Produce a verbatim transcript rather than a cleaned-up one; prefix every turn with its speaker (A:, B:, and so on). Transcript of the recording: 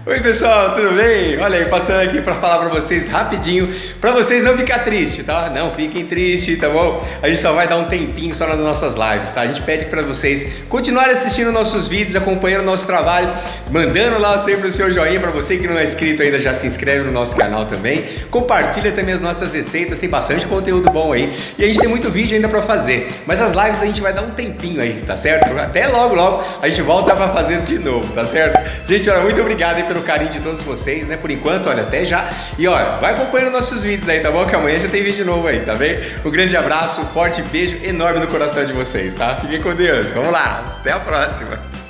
A: Oi pessoal, tudo bem? Olha aí, passando aqui para falar para vocês rapidinho, para vocês não ficar triste, tá? Não fiquem tristes, tá bom? A gente só vai dar um tempinho só nas nossas lives, tá? A gente pede para vocês continuarem assistindo nossos vídeos, acompanhando o nosso trabalho, mandando lá sempre o seu joinha. Para você que não é inscrito ainda, já se inscreve no nosso canal também, compartilha também as nossas receitas, tem bastante conteúdo bom aí e a gente tem muito vídeo ainda para fazer, mas as lives a gente vai dar um tempinho aí, tá certo? Até logo logo a gente volta para fazer de novo, tá certo? Gente, olha, muito obrigado aí pelo carinho de todos vocês, né? Por enquanto, olha, até já. E olha, vai acompanhando nossos vídeos aí, tá bom? Que amanhã já tem vídeo novo aí, tá bem? Um grande abraço, um forte beijo enorme no coração de vocês, tá? Fiquem com Deus. Vamos lá, até a próxima.